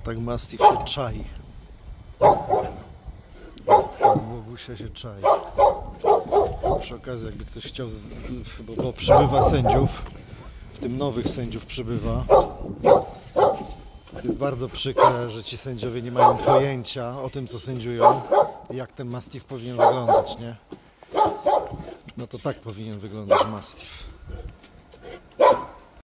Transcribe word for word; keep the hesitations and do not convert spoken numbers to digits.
tak mastiff się czai. Łowusia się czai. Przy okazji, jakby ktoś chciał, z... bo, bo przybywa sędziów, w tym nowych sędziów przybywa. To jest bardzo przykre, że ci sędziowie nie mają pojęcia o tym, co sędziują i jak ten mastiff powinien wyglądać, nie? No to tak powinien wyglądać mastiff.